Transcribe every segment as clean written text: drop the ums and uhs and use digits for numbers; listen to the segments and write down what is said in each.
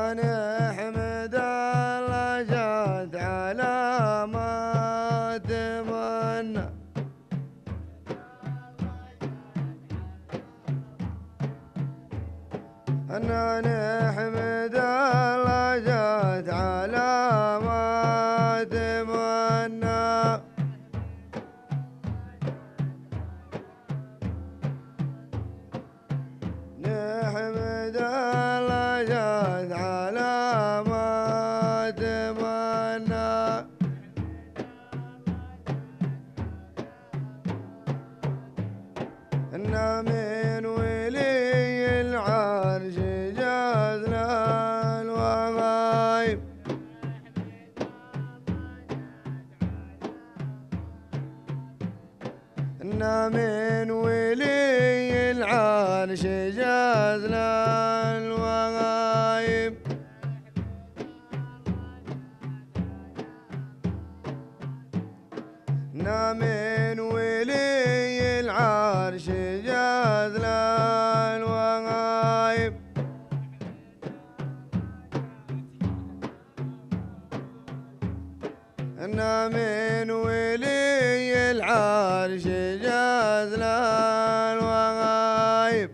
نحمد الله جاد على ما تمنى. نحمد الله جاد على ما تمنى. نحمد الله جاد على ما تمنى. إن من ولي العرش جازنا الوغايب. إن من ولي العرش جازنا الوغايب. إن من ولي العرش جازنا الوغايب. إن من ولي العرش جازنا الوغايب.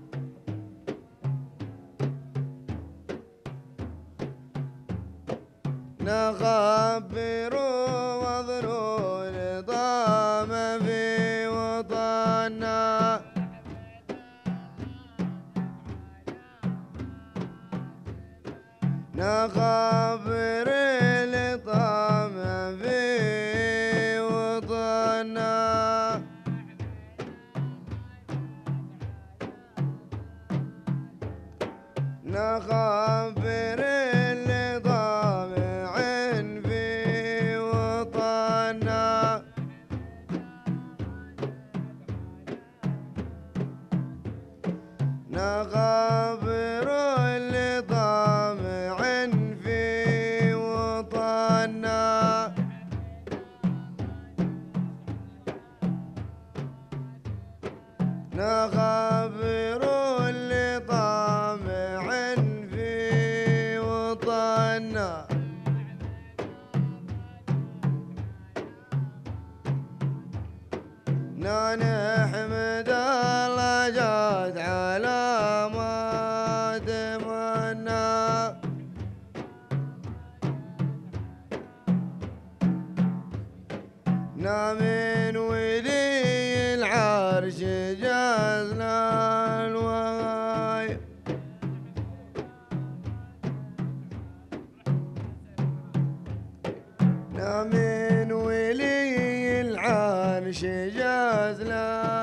نخبر وضرور ضام في وطننا. نخبر لطام في وطننا. نخبر لطامع في وطننا. نخبر لطامع في وطننا. نخبر لطامع في وطننا. نحمد الله جاد على ما تمنى. من ولي العرش جازنا الوغايب. من ولي العرش جازنا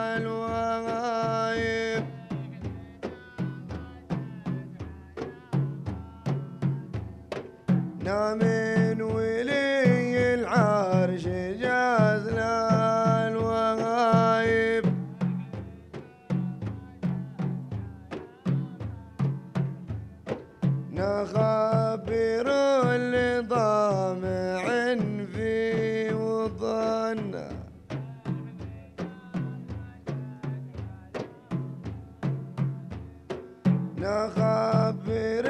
الوغايب. من ولي العرش جازنا الوغايب. نخبر لضامع في وطننا. نخبر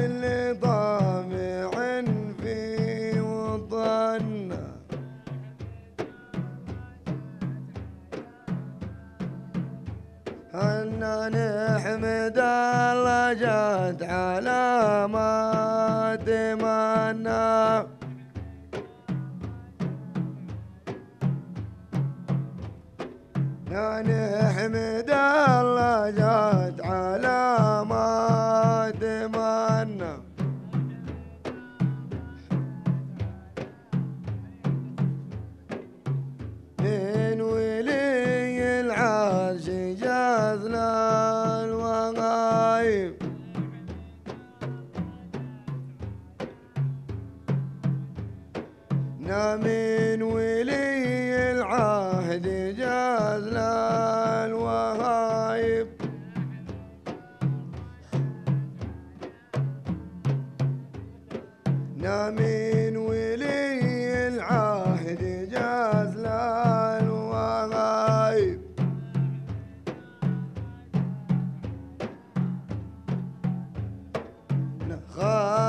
لضامع في وطننا. أن نحمد الله جاد على ما تمنى. نحمد الله جاد على ما تمنى. من ولي العرش جازنا الوغايب. من ولي العهد جازنا الوغايب. من ولي العهد جازنا الوغايب. نخاف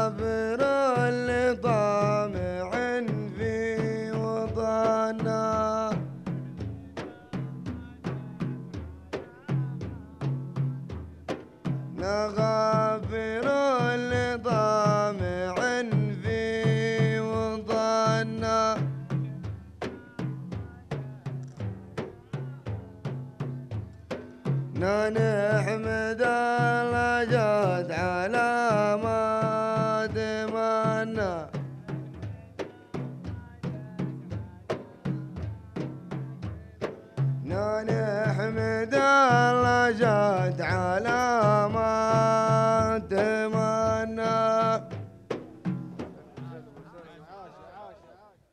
نحمد الله جاد على ما تمنى. نحمد الله جاد على ما